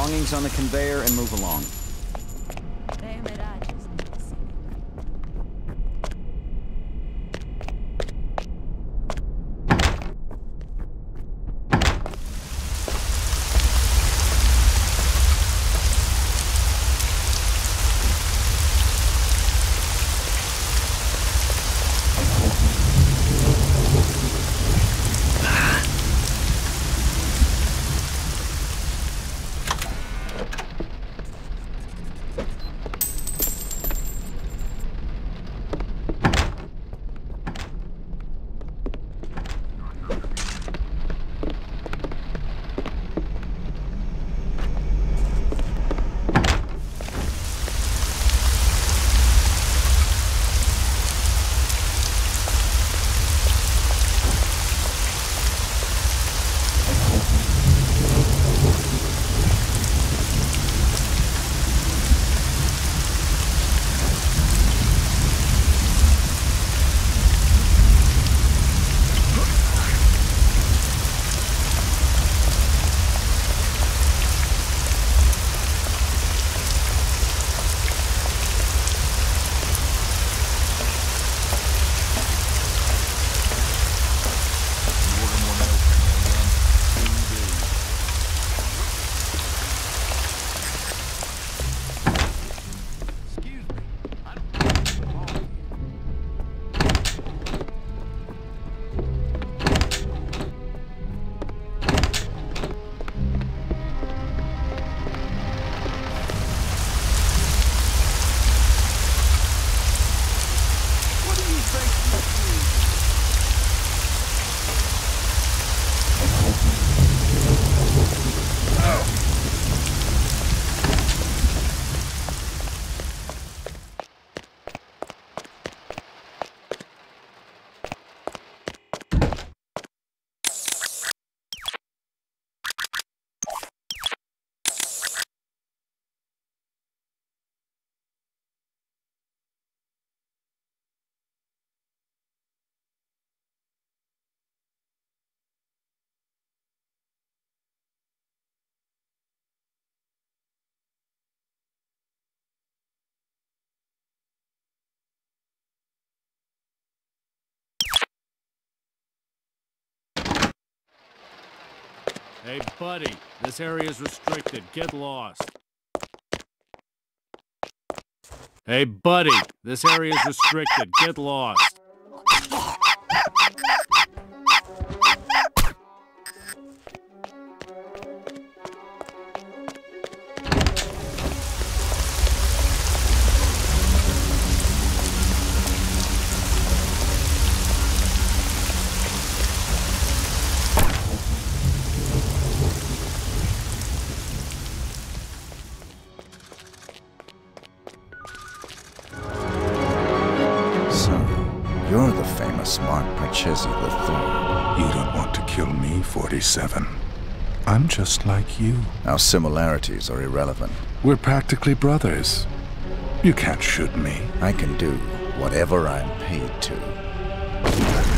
Belongings on the conveyor and move along. Hey, buddy, this area is restricted. Get lost. Hey, buddy, this area is restricted. Get lost. You're the famous smart Parchezzi III. You don't want to kill me, 47. I'm just like you. Our similarities are irrelevant. We're practically brothers. You can't shoot me. I can do whatever I'm paid to.